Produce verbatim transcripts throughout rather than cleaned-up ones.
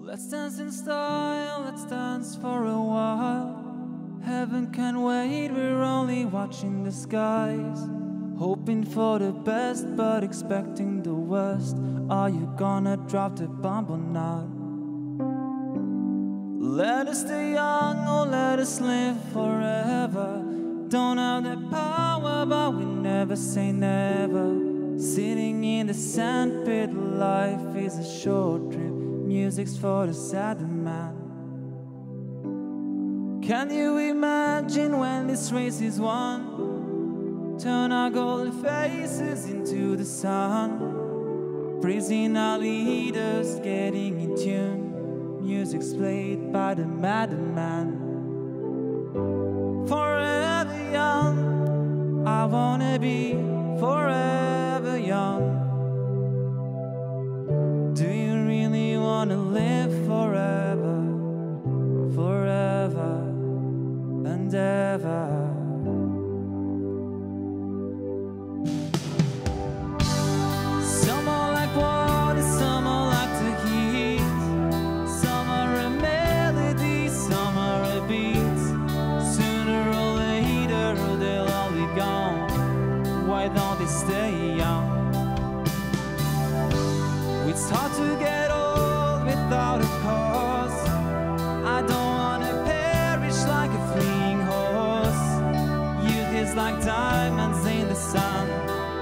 Let's dance in style, let's dance for a while. Heaven can't wait, we're only watching the skies. Hoping for the best, but expecting the worst. Are you gonna drop the bomb or not? Let us stay young or let us live forever. Don't have the power, but we never say never. Sitting in the sandpit, life is a short trip. Music's for the sad man. Can you imagine when this race is won? Turn our golden faces into the sun. Praising our leaders, getting in tune. Music's played by the madman. Forever young, I wanna be forever young. Do you really wanna live forever, forever and ever? Some are like water, some are like the heat. Some are a melody, some are a beat. Sooner or later they'll all be gone. Why don't they stay young? It's hard to get old without a cause. I don't wanna perish like a fleeing horse. Youth is like diamonds in the sun,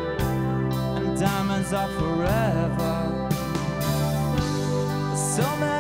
and diamonds are forever. So many